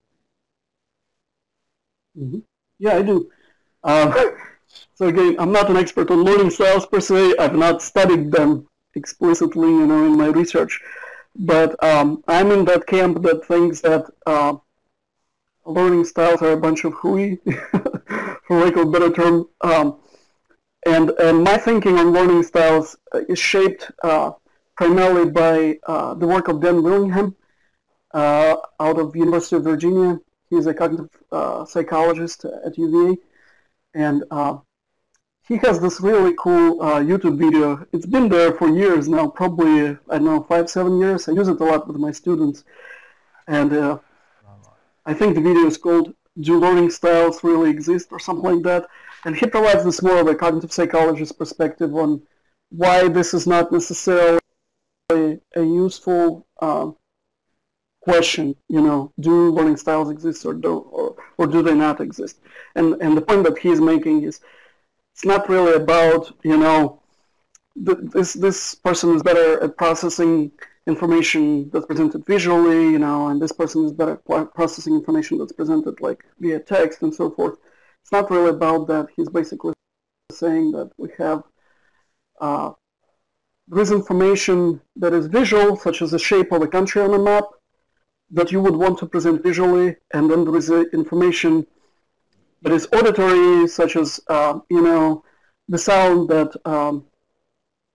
Mm-hmm. Yeah, I do. Um, so again, I'm not an expert on learning styles per se. I've not studied them explicitly, you know, in my research, but um, I'm in that camp that thinks that uh, learning styles are a bunch of hooey, for lack of a better term. Um, and and my thinking on learning styles is shaped uh, primarily by uh, the work of Dan Willingham uh, out of University of Virginia. He's a cognitive uh, psychologist at U V A, and uh, he has this really cool uh, YouTube video. It's been there for years now, probably, I don't know, five, seven years. I use it a lot with my students. And uh, I think the video is called Do Learning Styles Really Exist or something like that. And he provides this more of a cognitive psychologist perspective on why this is not necessarily a, a useful uh, question, you know, do learning styles exist or, do, or, or do they not exist? And, and the point that he's making is, it's not really about, you know, th this this person is better at processing information that's presented visually, you know, and this person is better at processing information that's presented like via text and so forth. It's not really about that. He's basically saying that we have uh, there is information that is visual, such as the shape of a country on a map, that you would want to present visually, and then there is uh, information that is auditory, such as, uh, you know, the sound that um,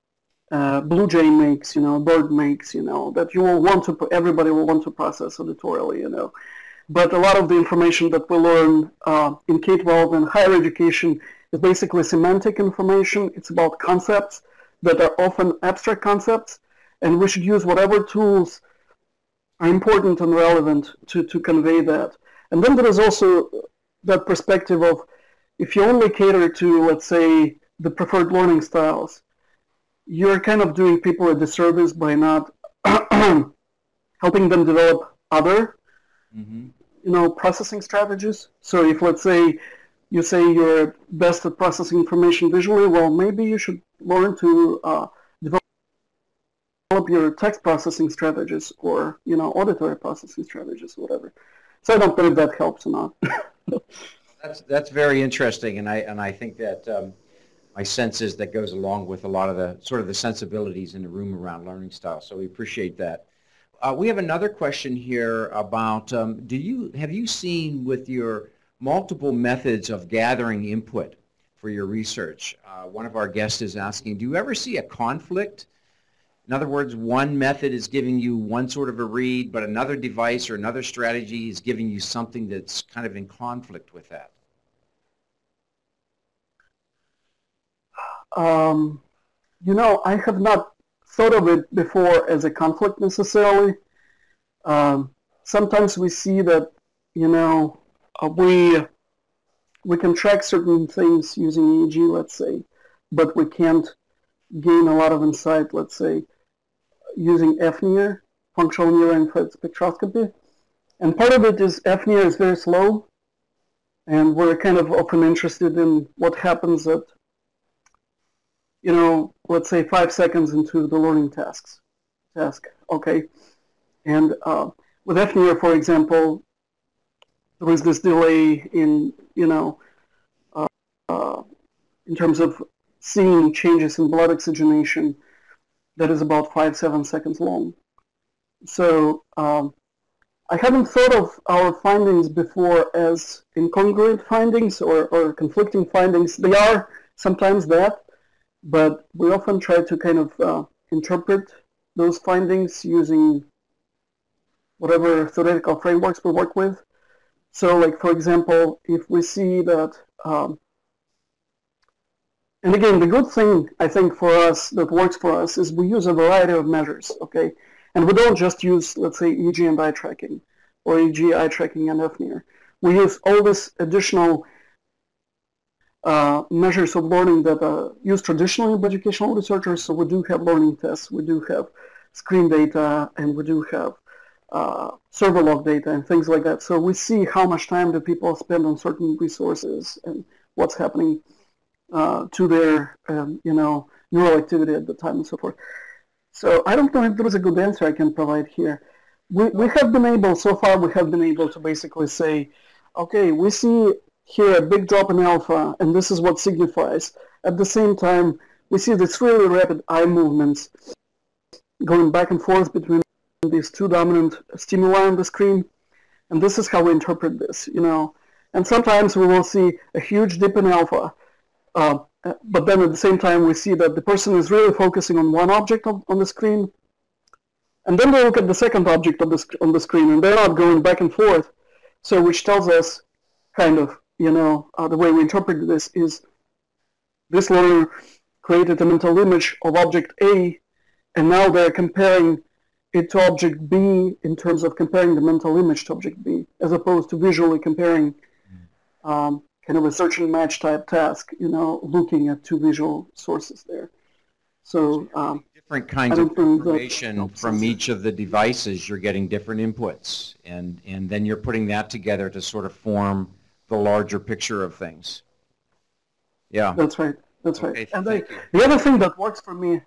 uh, blue jay makes, you know, bird makes, you know, that you will want to, everybody will want to process auditorily, you know. But a lot of the information that we learn uh, in K twelve and higher education is basically semantic information. It's about concepts that are often abstract concepts, and we should use whatever tools are important and relevant to, to convey that. And then there is also that perspective of, if you only cater to, let's say, the preferred learning styles, you're kind of doing people a disservice by not helping them develop other, mm-hmm. you know, processing strategies. So if, let's say, you say you're best at processing information visually, well, maybe you should learn to uh, develop your text processing strategies, or, you know, auditory processing strategies, whatever. So I don't know if that helps or not. That's that's very interesting, and I and I think that um, my sense is that goes along with a lot of the sort of the sensibilities in the room around learning style. So we appreciate that. Uh, we have another question here about um, do you have you seen with your multiple methods of gathering input for your research? Uh, one of our guests is asking, do you ever see a conflict? In other words, one method is giving you one sort of a read, but another device or another strategy is giving you something that's kind of in conflict with that. Um, you know, I have not thought of it before as a conflict necessarily. Um, sometimes we see that, you know, uh, we we can track certain things using E E G, let's say, but we can't gain a lot of insight, let's say, using fNIR, functional Near Infrared Spectroscopy. And part of it is fNIR is very slow, and we're kind of often interested in what happens at, you know, let's say five seconds into the learning tasks, task, okay? And uh, with fNIR, for example, there is this delay in, you know, uh, uh, in terms of seeing changes in blood oxygenation that is about five, seven seconds long. So um, I haven't thought of our findings before as incongruent findings or, or conflicting findings. They are sometimes that, but we often try to kind of uh, interpret those findings using whatever theoretical frameworks we work with. So, like, for example, if we see that, um, and again, the good thing, I think, for us, that works for us, is we use a variety of measures, okay? And we don't just use, let's say, E E G and eye tracking, or E E G, eye tracking, and fNIR. We use all this additional uh, measures of learning that are used traditionally by educational researchers. So we do have learning tests, we do have screen data, and we do have uh, server log data and things like that. So we see how much time do people spend on certain resources and what's happening uh, to their, um, you know, neural activity at the time and so forth. So I don't know if there is a good answer I can provide here. We, we have been able, so far we have been able to basically say, okay, we see here a big drop in alpha, and this is what signifies. At the same time, we see this really rapid eye movements going back and forth between these two dominant stimuli on the screen, and this is how we interpret this, you know. And sometimes we will see a huge dip in alpha, uh, but then at the same time we see that the person is really focusing on one object on, on the screen, and then they look at the second object on the, on the screen, and they're not going back and forth, so which tells us kind of, you know, uh, the way we interpret this is this learner created a mental image of object A, and now they're comparing it to object B in terms of comparing the mental image to object B, as opposed to visually comparing um, kind of a search and match type task, you know, looking at two visual sources there. So um, different kinds of information from each of the devices, you're getting different inputs, and, and then you're putting that together to sort of form the larger picture of things. Yeah. That's right. That's okay, right. And I, the other thing that works for me,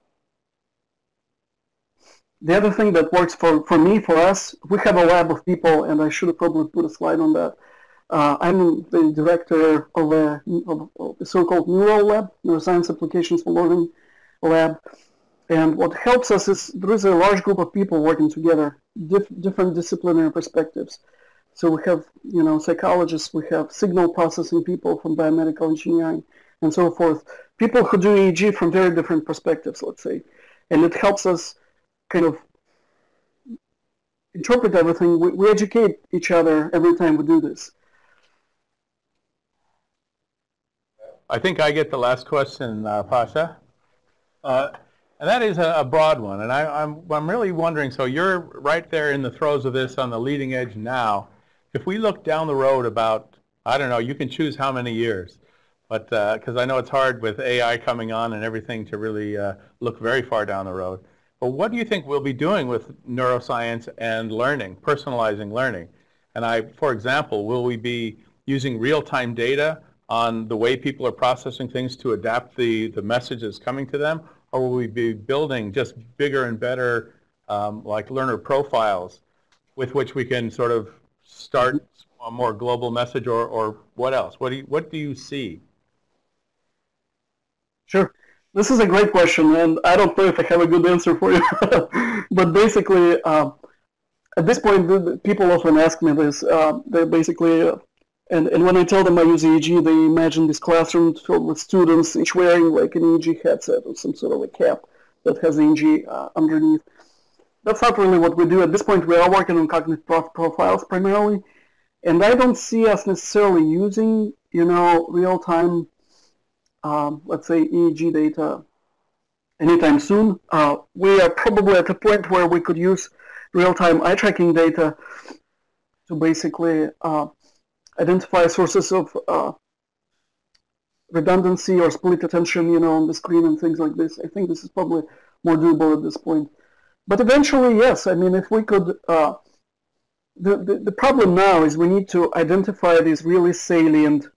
the other thing that works for, for me, for us, we have a lab of people, and I should have probably put a slide on that. Uh, I'm the director of a, of, of a so-called Neuro Lab, Neuroscience Applications for Learning Lab. And what helps us is there is a large group of people working together, diff, different disciplinary perspectives. So we have, you know, psychologists, we have signal processing people from biomedical engineering, and so forth. people who do E E G from very different perspectives, let's say, and it helps us kind of interpret everything. We, we educate each other every time we do this. I think I get the last question, uh, Pasha. Uh, and that is a, a broad one. And I, I'm, I'm really wondering, so you're right there in the throes of this on the leading edge now. If we look down the road about, I don't know, you can choose how many years. But because uh, I know it's hard with A I coming on and everything to really uh, look very far down the road. But what do you think we'll be doing with neuroscience and learning, personalizing learning? And I, for example, will we be using real-time data on the way people are processing things to adapt the, the messages coming to them? Or will we be building just bigger and better um, like learner profiles with which we can sort of start a more global message, or, or what else? What do you, what do you see? Sure. This is a great question, and I don't know if I have a good answer for you. But basically, uh, at this point, the, people often ask me this. Uh, they're basically, uh, and, and when I tell them I use E E G, they imagine this classroom filled with students, each wearing like an E E G headset or some sort of a cap that has E E G uh, underneath. That's not really what we do. At this point, we are working on cognitive prof profiles primarily, and I don't see us necessarily using, you know, real-time Um, let's say E E G data anytime soon. Uh, we are probably at a point where we could use real-time eye tracking data to basically uh, identify sources of uh, redundancy or split attention, you know, on the screen and things like this. I think this is probably more doable at this point. But eventually, yes. I mean, if we could, uh, the, the the problem now is we need to identify these really salient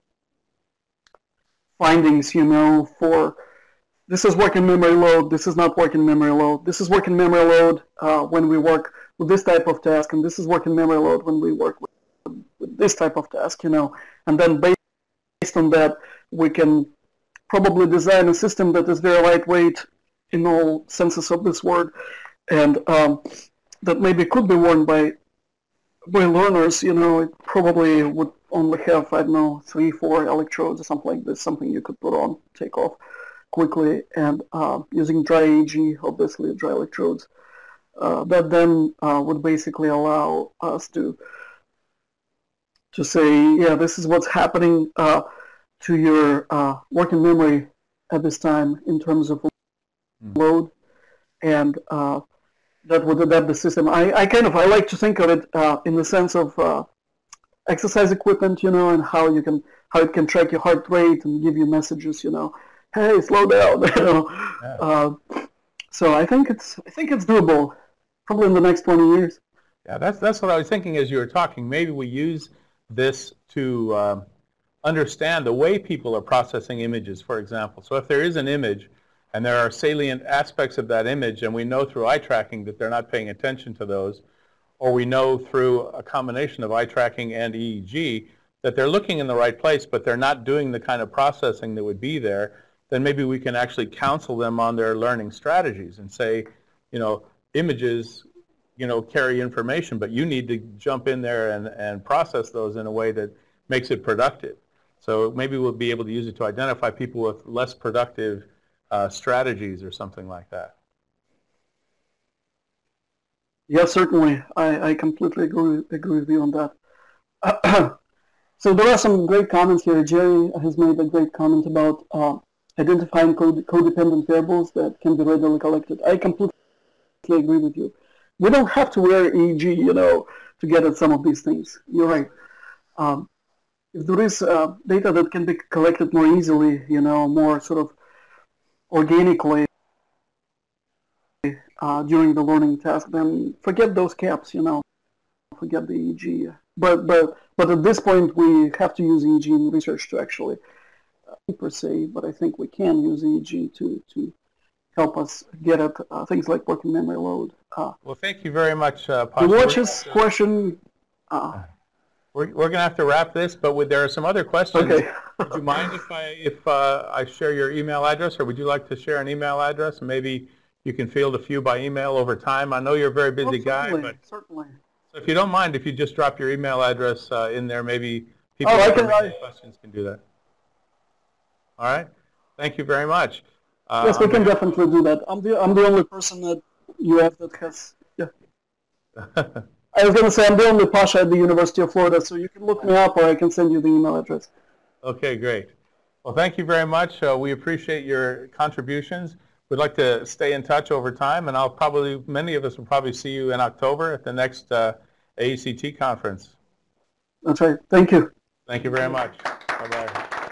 findings, you know, for this is working memory load, this is not working memory load, this is working memory load uh, when we work with this type of task, and this is working memory load when we work with, with this type of task, you know. And then based on that, we can probably design a system that is very lightweight in all senses of this word, and um, that maybe could be worn by by learners. You know, it probably would only have, I don't know, three, four electrodes or something like this, something you could put on, take off quickly, and uh, using dry E E G, obviously dry electrodes, uh, that then uh, would basically allow us to to say, yeah, this is what's happening uh, to your uh, working memory at this time in terms of load, and uh, that would adapt the system. I, I kind of, I like to think of it uh, in the sense of uh, exercise equipment, you know, and how you can, how it can track your heart rate and give you messages, you know, hey, slow down, you know. Yeah. Uh, so I think it's, I think it's doable, probably in the next twenty years. Yeah, that's that's what I was thinking as you were talking. Maybe we use this to um, understand the way people are processing images, for example. So if there is an image, and there are salient aspects of that image, and we know through eye tracking that they're not paying attention to those, or we know through a combination of eye tracking and E E G that they're looking in the right place, but they're not doing the kind of processing that would be there, then maybe we can actually counsel them on their learning strategies and say, you know, images, you know, carry information, but you need to jump in there and, and process those in a way that makes it productive. So maybe we'll be able to use it to identify people with less productive Uh, strategies or something like that. Yes, certainly. I, I completely agree, agree with you on that. Uh, so there are some great comments here. Jerry has made a great comment about uh, identifying code, codependent variables that can be readily collected. I completely agree with you. We don't have to wear E E G, you know, to get at some of these things. You're right. Um, if there is uh, data that can be collected more easily, you know, more sort of organically uh, during the learning task, then forget those caps, you know, forget the E E G. But but but at this point, we have to use E E G in research to actually uh, per se. But I think we can use E E G to to help us get at uh, things like working memory load. Uh, well, thank you very much, uh, Pasha. to watch this question. Uh, We're, we're going to have to wrap this, but would, there are some other questions. Okay. Would you mind if I if uh, I share your email address, or would you like to share an email address? Maybe you can field a few by email over time. I know you're a very busy oh, guy, certainly, but certainly. So if you don't mind, if you just drop your email address uh, in there, maybe people oh, who I can, have I, questions can do that. All right. Thank you very much. Uh, Yes, we can definitely do that. I'm the I'm the only person that you have that has. Yeah. I was going to say I'm the only Pasha at the University of Florida, so you can look me up, or I can send you the email address. Okay, great. Well, thank you very much. Uh, we appreciate your contributions. We'd like to stay in touch over time, and I'll probably many of us will probably see you in October at the next uh, A E C T conference. That's right. Thank you. Thank you very much. Bye bye.